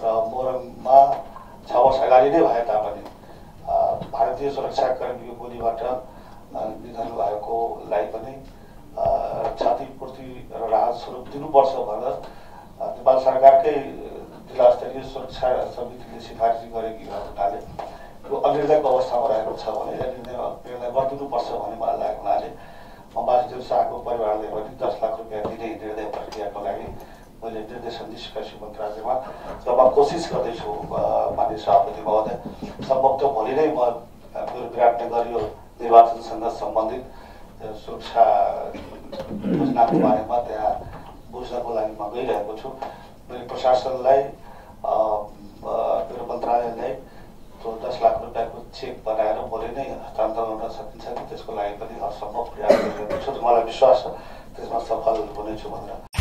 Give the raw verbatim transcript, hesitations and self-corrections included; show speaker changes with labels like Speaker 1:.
Speaker 1: र मोरङमा छ वर्ष अगाडि नै भए तापनि भारतीय सुरक्षाकर्मीको गोलीबाट निधन भएकोलाई पनि क्षतिपूर्ति र राहत स्वरूप दिनुपर्छ भनेर नेपाल सरकारकै जिल्ला स्तरीय सुरक्षा समितिले सिफारिस गरेकी हुनाले यो अनिर्णयको अवस्थामा रहेको छ भने निर्णय गरिदिनुपर्छ भन्ने मलाई लागेको हुनाले म बासुदेव शाहको परिवारले पनि दस लाख रुपियाँ दिने निर्णय प्रक्रियाको लागि मैले निर्देशन दिइसकेको छु मन्त्रालयमा र म कोसिस गर्दैछु माननीय सभापति महोदय सम्भवतः भोलि नै म मेरो विराटनगर यो निर्वाचनसँग सम्बन्धित सुरक्षा योजनाको बारेमा त्यहाँ बुझ्नको लागि म गइरहेको छु। मैले प्रशासनलाई मेरो मन्त्रालयलाई त्यो दस लाख रुपियाँको चेक बनाएर भोलि नै हस्तान्तरण गर्न सकिन्छ कि त्यसको लागि पनि हरसम्भव प्रयास गरिरहेको छु। मलाई विश्वास छ त्यसमा सफल हुनेछु भनेर।